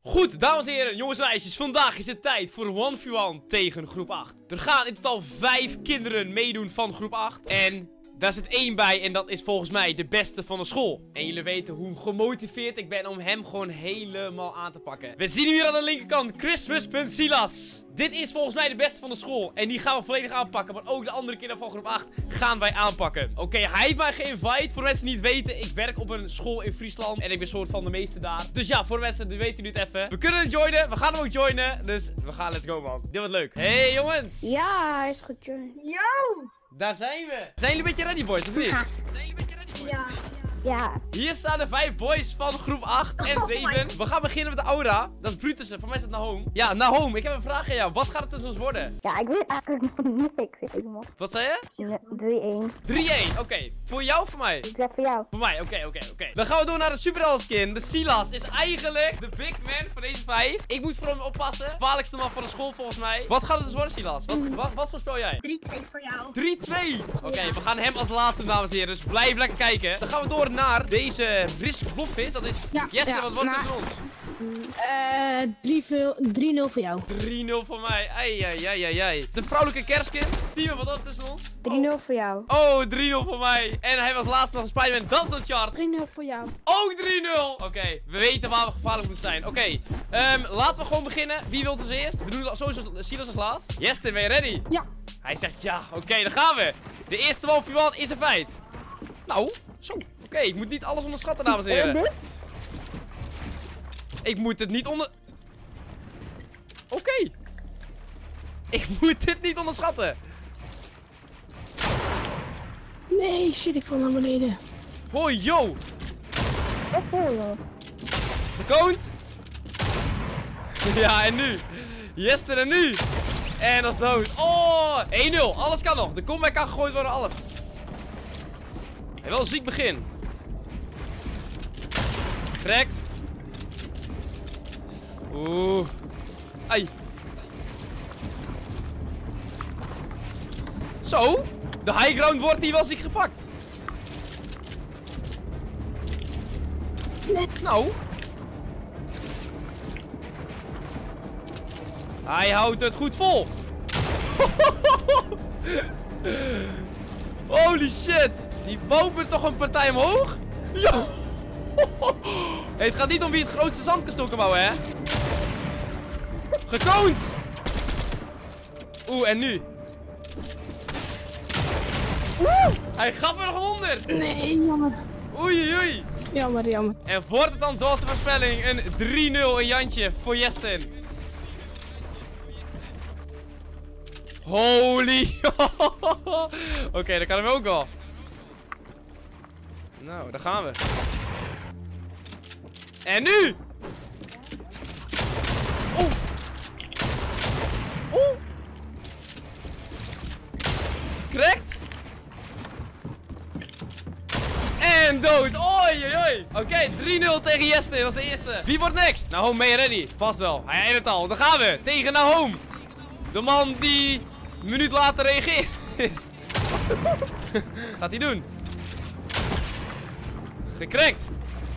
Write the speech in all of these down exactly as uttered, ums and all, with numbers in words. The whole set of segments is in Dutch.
Goed, dames en heren, jongens en meisjes, vandaag is het tijd voor een one v one tegen groep acht. Er gaan in totaal vijf kinderen meedoen van groep acht. En daar zit één bij en dat is volgens mij de beste van de school. En jullie weten hoe gemotiveerd ik ben om hem gewoon helemaal aan te pakken. We zien hier aan de linkerkant Christmas.Silas. Dit is volgens mij de beste van de school. En die gaan we volledig aanpakken. Maar ook de andere kinderen van groep acht gaan wij aanpakken. Oké, okay, hij heeft mij geïnvite. Voor de mensen die het niet weten, ik werk op een school in Friesland. En ik ben soort van de meeste daar. Dus ja, voor de mensen die weten jullie het even. We kunnen hem joinen. We gaan hem ook joinen. Dus we gaan, let's go man. Dit wordt leuk. Hey jongens. Ja, hij is goed joinen. Yo! Daar zijn we. Zijn jullie een beetje ready boys, of niet? Ja. Zijn jullie een beetje ready boys? Ja. Ja. Hier staan de vijf boys van groep acht en Oh zeven. We gaan beginnen met de Aura. Dat is Brutussen. Voor mij is dat Nahome. Ja, Nahome, ik heb een vraag aan jou. Wat gaat het tussen ons worden? Ja, ik weet eigenlijk nog niks helemaal. Wat zei je? drie één. drie één, oké. Okay. Voor jou of voor mij? Ik zeg voor jou. Voor mij, oké, okay, oké, okay, oké. Okay. Dan gaan we door naar de superheld skin. De Silas is eigenlijk de big man van deze vijf. Ik moet voor hem oppassen. Gevaarlijkste man van de school volgens mij. Wat gaat het dus worden, Silas? Wat, wat, wat voorspel jij? drie twee voor jou. drie twee. Oké, okay, we gaan hem als laatste, dames en heren. Dus blijf lekker kijken. Dan gaan we door naar deze Risk Blobvis. Dat is ja, Jesse, ja, wat wordt nou, tussen ons? Uh, drie nul voor jou. drie nul voor mij. Ai, ai, ai, ai, ai. De vrouwelijke kerstskin. Team, wat was het tussen ons? drie nul voor jou. Oh, drie nul voor mij. En hij was laatst nog een Spider-Man. Dat is een chart. drie nul voor jou. Ook drie nul. Oké, okay, we weten waar we gevaarlijk moeten zijn. Oké, okay, um, laten we gewoon beginnen. Wie wil het als eerst? We doen het sowieso Silas als laatst. Jesse, ben je ready? Ja. Hij zegt ja. Oké, okay, dan gaan we. De eerste one v one is een feit. Nou, zo. Oké, okay, ik moet niet alles onderschatten, dames en heren. Ik moet het niet onder... Oké. Okay. Ik moet dit niet onderschatten. Nee, shit, ik val naar beneden. Hoi, yo. Gekoond. Ja, en nu? Jester en nu. En dat is dood. Oh, één nul. Alles kan nog. De comeback kan gegooid worden, alles. En wel een ziek begin. Correct. Oeh. Ai. Zo. De high ground wordt hier wel ziek gepakt. Nee. Nou. Hij houdt het goed vol. Holy shit. Die bouwt toch een partij omhoog? Yo. Hey, het gaat niet om wie het grootste zandkasteel kan bouwen, hè? Gekoond. Oeh, en nu? Oeh, hij gaf er nog honderd. Nee, jammer. Oei, oei. Jammer, jammer. En wordt het dan zoals de voorspelling een drie nul, een Jantje voor Jesten. Holy. Oké, okay, dat kan hem ook wel. Nou, daar gaan we. En nu! Oeh! Oeh! Correct! En dood! Oei, oei, oei! Oké, okay, drie nul tegen Jeste, dat is de eerste. Wie wordt next? Nahome, ben je ready? Vast wel. Hij zei het al. Dan gaan we tegen Nahome. De man die een minuut later reageert. Gaat hij doen? Gekrekt.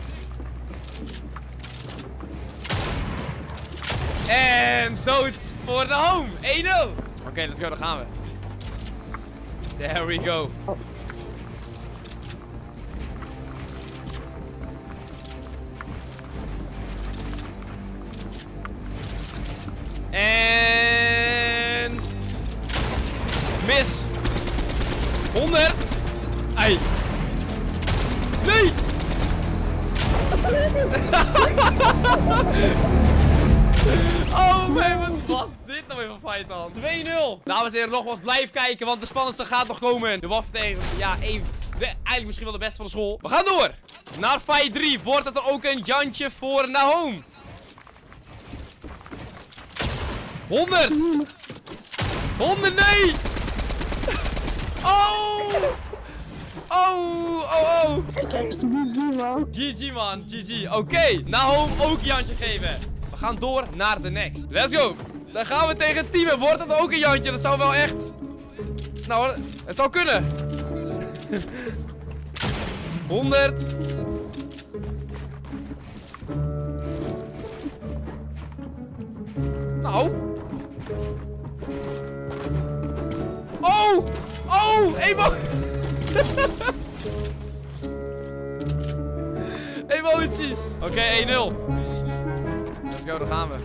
En dood voor Nahome. één nul. Oké, okay, let's go. Dan gaan we. There we go. En... mis. honderd. Ai. Nee. Oh man, wat was dit nou weer van fight dan? twee nul. Dames en heren, nogmaals, blijf kijken, want de spannendste gaat nog komen. De Waff tegen, ja, één, de, eigenlijk misschien wel de beste van de school. We gaan door. Naar fight drie wordt het er ook een Jantje voor Nahome. honderd. honderd, nee. Oh. Oh, oh, oh. G G man. G G man, G G. Oké, okay. Nahome ook Jantje geven. We gaan door naar de next. Let's go. Dan gaan we tegen het team. Wordt het ook een Jantje? Dat zou wel echt... Nou, het zou kunnen. honderd. Nou. Oh! Oh! Emo... Emoties! Oké, okay, één nul. Let's go, daar gaan we.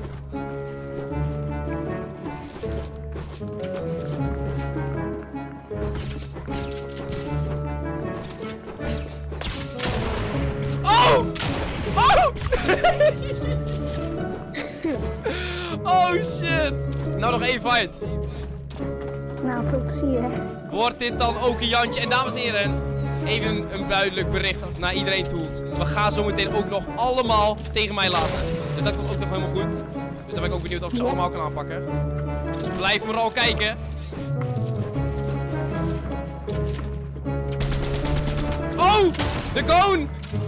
Oh! Oh! Oh shit! Nou, nog één fight. Nou, veel plezier. Wordt dit dan ook een Jantje? En dames en heren, even een duidelijk bericht naar iedereen toe. We gaan zo meteen ook nog allemaal tegen mij laten. Dus dat komt ook nog helemaal goed. Dus dan ben ik ook benieuwd of ik ze allemaal kan aanpakken. Dus blijf vooral kijken. Oh! De koon!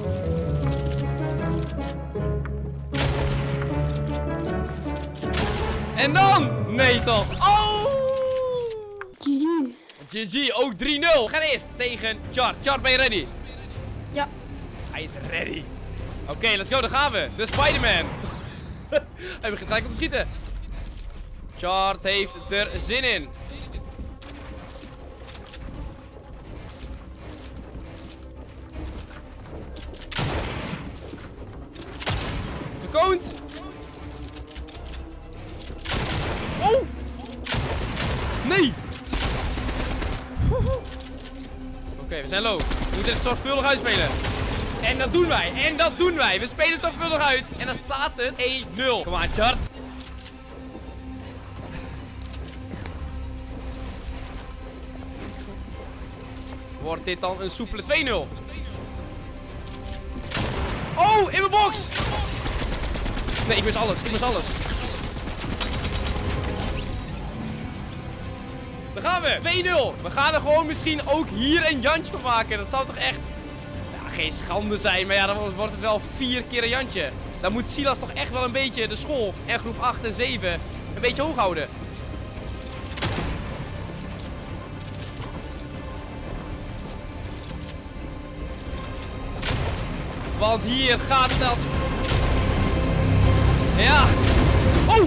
En dan! Nee toch! Oh! G G. G G, ook drie nul. We gaan eerst tegen Chart. Chart, ben je ready? Ja. Hij is ready. Oké, okay, let's go, daar gaan we. De Spider-Man. Hij begint gelijk om te schieten. Chart heeft er zin in. Gekoond. Oh! Nee! Oké, okay, we zijn low. We moeten het zorgvuldig uitspelen. En dat doen wij. En dat doen wij. We spelen het zorgvuldig uit. En dan staat het één nul. Kom aan, Chart. Wordt dit dan een soepele twee nul? Oh, in mijn box! Nee, ik mis alles. Ik mis alles. Daar gaan we. twee nul. We gaan er gewoon misschien ook hier een Jantje van maken. Dat zou toch echt... Ja, geen schande zijn. Maar ja, dan wordt het wel vier keer een Jantje. Dan moet Silas toch echt wel een beetje de school en groep acht en zeven een beetje hoog houden. Want hier gaat het al... Ja. Oh!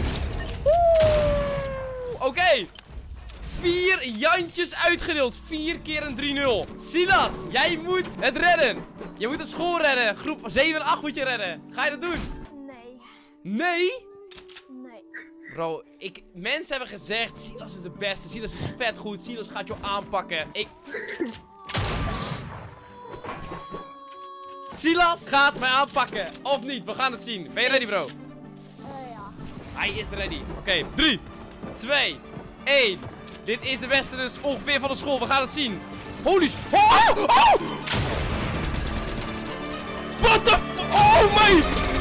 Oké. Okay. Vier Jantjes uitgedeeld. Vier keer een drie nul. Silas, jij moet het redden. Je moet de school redden. Groep zeven en acht moet je redden. Ga je dat doen? Nee. Nee? Nee. Bro, ik, mensen hebben gezegd, Silas is de beste. Silas is vet goed. Silas gaat jou aanpakken. Ik... Silas gaat mij aanpakken. Of niet? We gaan het zien. Ben je ready, bro? Uh, ja. Hij is ready. Oké, okay, drie, twee, één. Dit is de beste dus ongeveer van de school. We gaan het zien. Holy... Oh! Oh! Oh! What the... Oh, my...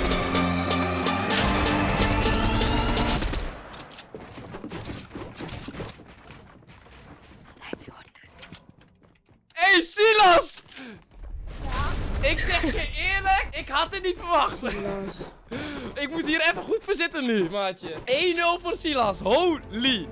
Hey, Silas! Ja? Ik zeg je eerlijk, ik had dit niet verwacht. Ik moet hier even goed voor zitten nu, maatje. één nul voor Silas. Holy...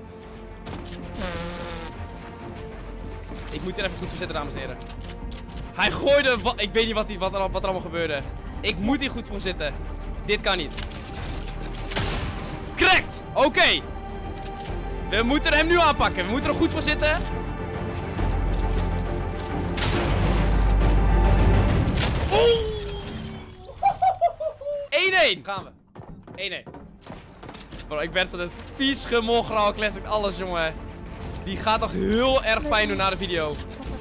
Ik moet hier even goed voor zitten, dames en heren. Hij gooide... Wat, ik weet niet wat, die, wat, er, wat er allemaal gebeurde. Ik moet hier goed voor zitten. Dit kan niet. Correct! Oké. Okay. We moeten hem nu aanpakken. We moeten er goed voor zitten. één één. Gaan we. één één. Bro, ik ben zo'n vies gemogral classic alles, jongen. Die gaat toch heel erg pijn doen na de video.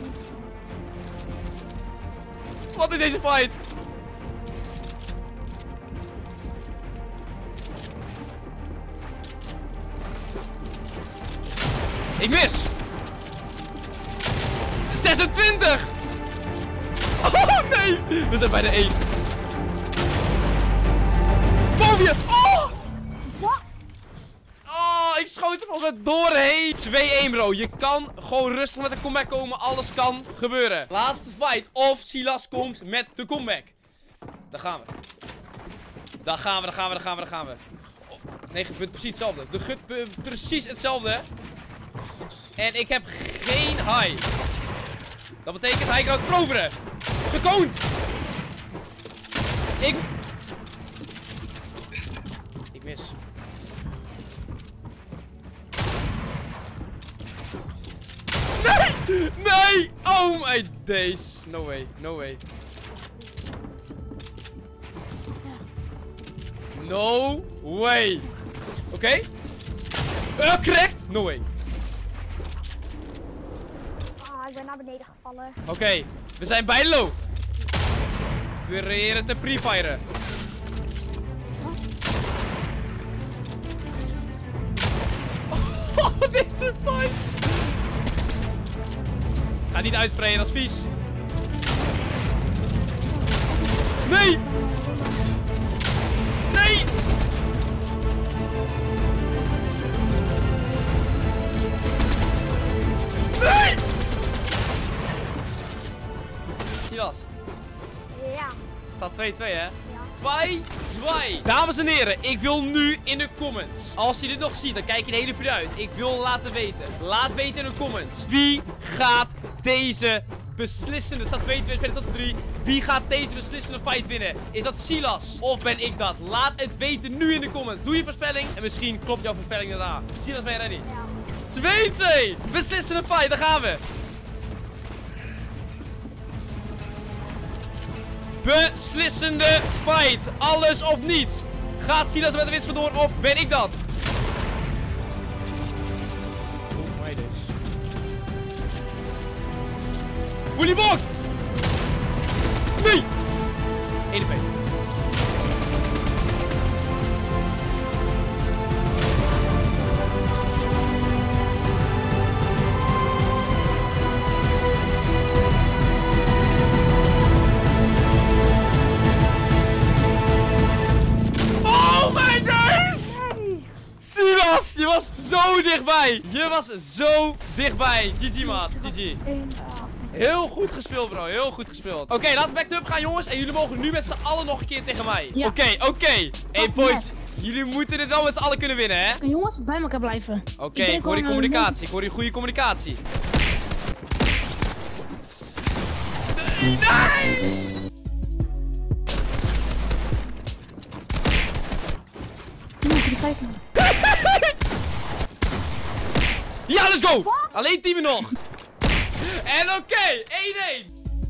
Wat is deze fight? Ik mis. zesentwintig. Oh nee. We zijn bij de één. Boven je. Oh. Oh, ik schoot er volgens mij doorheen. twee één, bro. Je kan gewoon rustig met een comeback komen. Alles kan gebeuren. Laatste fight. Of Silas komt met de comeback. Daar gaan we. Daar gaan we, daar gaan we, daar gaan we, daar gaan we. Oh, nee, gebeurt precies hetzelfde. Er gebeurt precies hetzelfde. En ik heb geen high. Dat betekent hij kan het veroveren. Gekoond. Ik... Ik mis. Oh my days. No way, no way. No way. Oké. Okay. Uh, correct. No way. Ah, ik ben naar beneden gevallen. Oké, okay. We zijn bij low. We proberen te pre-firen. Oh, deze fight. Ga niet uitsprayen, dat is vies. Nee! Nee! Nee! Silas. Ja. Het staat twee twee, hè? Ja. Bij twee. Dames en heren, ik wil nu in de comments. Als je dit nog ziet, dan kijk je de hele video uit. Ik wil laten weten. Laat weten in de comments. Wie gaat deze beslissende... Het staat twee twee, spelen tot drie. Wie gaat deze beslissende fight winnen? Is dat Silas? Of ben ik dat? Laat het weten nu in de comments. Doe je voorspelling. En misschien klopt jouw voorspelling daarna. Silas, ben je ready? Ja. twee twee. Beslissende fight, daar gaan we. Beslissende fight. Alles of niets. Gaat Silas met de winst vandoor of ben ik dat? Oh my days. Fully boxed. Nee. één twee. Silas, je was zo dichtbij. Je was zo dichtbij. G G, maat. G G. Heel goed gespeeld, bro. Heel goed gespeeld. Oké, okay, laten we back to up gaan, jongens. En jullie mogen nu met z'n allen nog een keer tegen mij. Ja. Oké, okay, oké. Okay. Hey, boys. Jullie moeten dit wel met z'n allen kunnen winnen, hè? En jongens, bij elkaar blijven. Oké, okay, ik hoor die communicatie. Ik hoor die goede communicatie. Nee, nee! Ja, let's go! What? Alleen teamen nog. En oké, okay, één één.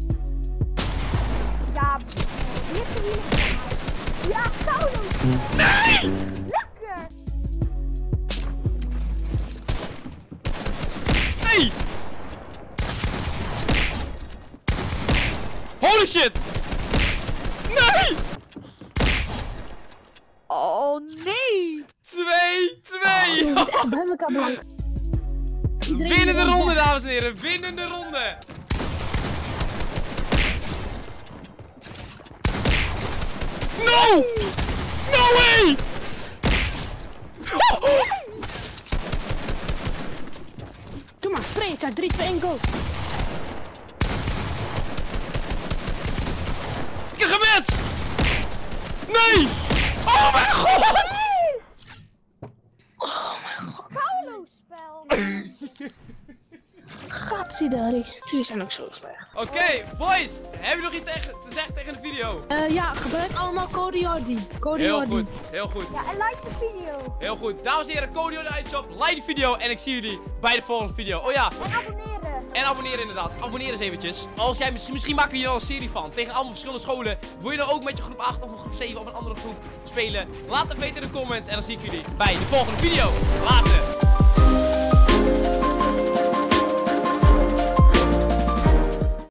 Ja, wie heeft er hier nog van mij? Ja, Saulo. Nee! Lekker! Nee! Holy shit! Nee! Oh nee! twee twee! Je moet echt bij elkaar blijven. Winnen de ronde, dames en heren. Winnen de ronde. No! No way! Oh, oh. Doe maar, spring. drie, twee, één, go. Ik heb gematcht! Nee! Oh mijn god! Oh mijn god. Saulo-spel! Gatsidari. Jullie zijn ook zo slecht. Oké, okay, boys. Heb je nog iets te zeggen tegen de video? Uh, ja, gebruik allemaal code Jordi. Code heel Jordi. goed, heel goed. Ja, en like de video. Heel goed. Dames en heren, code Jordi uit de shop. Like de video en ik zie jullie bij de volgende video. Oh ja. En abonneren. En abonneren inderdaad. Abonneer eens eventjes. Als jij misschien, misschien maken we hier al een serie van. Tegen allemaal verschillende scholen. Wil je dan ook met je groep acht of een groep zeven of een andere groep spelen? Laat het weten in de comments. En dan zie ik jullie bij de volgende video. Later.